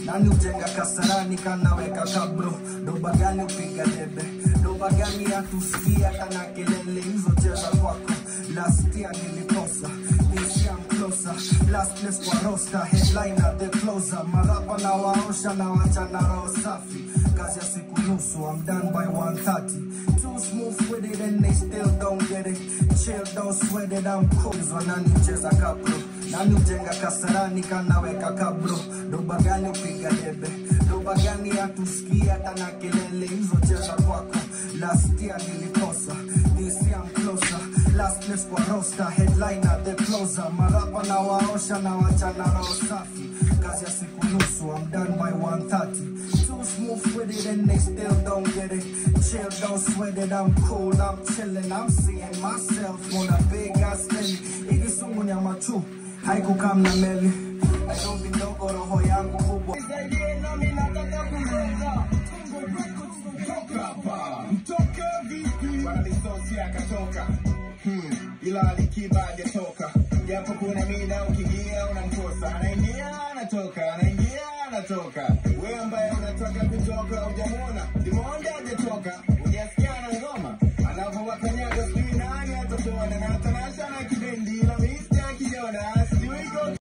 Nani ujenga kasarani kanaweka kabro. Doba gani upiga debe. Doba gani hatusikia kana kelele hizo cheza kwako. Last year nilikosa, this year I'm closer. Last place kwa roster, headliner the closer. Marapa na waosha na wachana roho safi. Kazi ya siku nusu, I'm done by 1:30. Too smooth with it and they still don't get it. Chill, don't sweat it, I'm cool. Nani ucheza kabro. Nani ujenga kasarani kanaweka kabro. Doba gani upiga debe. Doba gani hatusikia kana kelele hizo cheza kwako. Last year nilikosa, this year I'm closer. Last place kwa roster, headliner the closer. Marapa na waosha na wachana roho safi. Kazi ya siku nusu, I'm done by 1:30. Too smooth with it and they still don't get it. Chill, don't sweat it, I'm cool, I'm chillin'. I'm seeing myself on a big ass belly. Hiki sungu nyama tu, haiku kam na meli. Nairobi ndogo roho yangu kubwa. Mtoka vipi wanalisosi akatoka ila alikiba hajatoka japo kuna mida ukiingia unamkosa anaingia anatoka anaingia anatoka wewe ambaye unataka kutoka hujamuona Dimonde hajatoka